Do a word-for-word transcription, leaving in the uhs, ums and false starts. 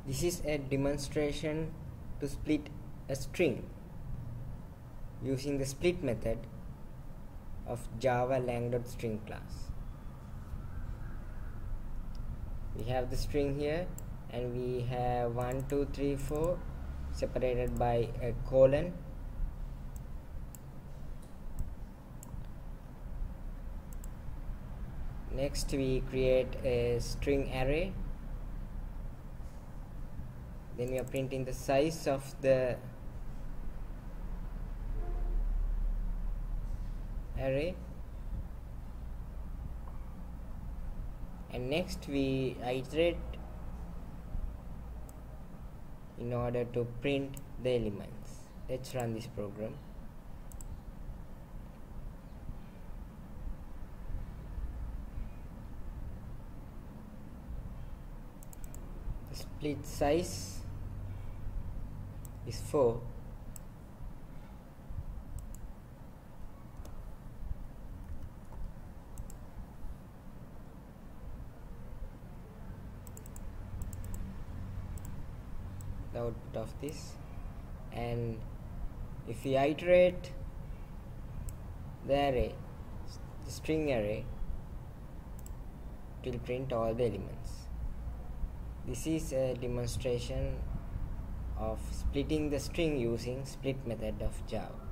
This is a demonstration to split a string using the split method of Java lang.string class. We have the string here and we have one, two, three, four separated by a colon. Next we create a string array. Then we are printing the size of the array, and next we iterate in order to print the elements. Let's run this program. The split size is four. The output of this, and if we iterate the array, the string array, it will print all the elements. This is a demonstration of splitting the string using split method of Java.